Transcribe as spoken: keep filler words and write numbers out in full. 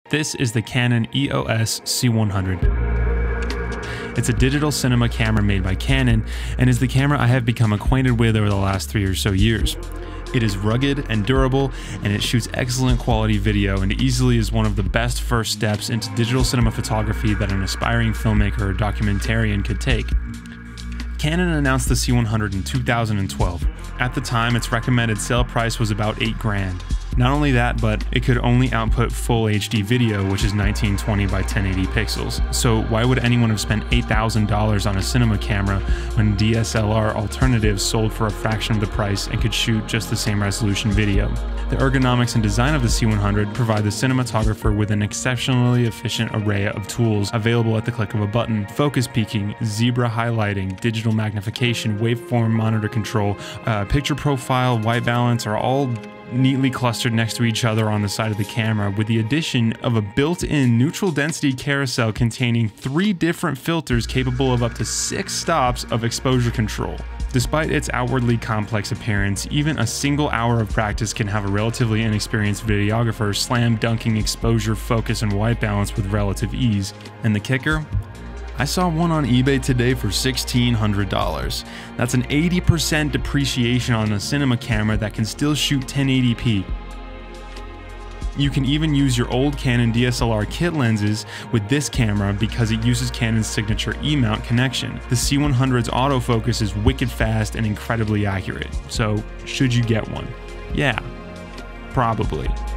This is the Canon E O S C one hundred. It's a digital cinema camera made by Canon and is the camera I have become acquainted with over the last three or so years. It is rugged and durable, and it shoots excellent quality video and easily is one of the best first steps into digital cinema photography that an aspiring filmmaker or documentarian could take. Canon announced the C one hundred in two thousand twelve. At the time, its recommended sale price was about eight grand. Not only that, but it could only output full H D video, which is nineteen twenty by ten eighty pixels. So why would anyone have spent eight thousand dollars on a cinema camera when D S L R alternatives sold for a fraction of the price and could shoot just the same resolution video? The ergonomics and design of the C one hundred provide the cinematographer with an exceptionally efficient array of tools available at the click of a button. Focus peaking, zebra highlighting, digital magnification, waveform monitor control, uh, picture profile, white balance are all neatly clustered next to each other on the side of the camera, with the addition of a built-in neutral density carousel containing three different filters capable of up to six stops of exposure control. Despite its outwardly complex appearance, even a single hour of practice can have a relatively inexperienced videographer slam dunking exposure, focus, and white balance with relative ease. And the kicker? I saw one on eBay today for sixteen hundred dollars. That's an eighty percent depreciation on a cinema camera that can still shoot ten eighty p. You can even use your old Canon D S L R kit lenses with this camera because it uses Canon's signature E-mount connection. The C one hundred's autofocus is wicked fast and incredibly accurate. So, should you get one? Yeah, probably.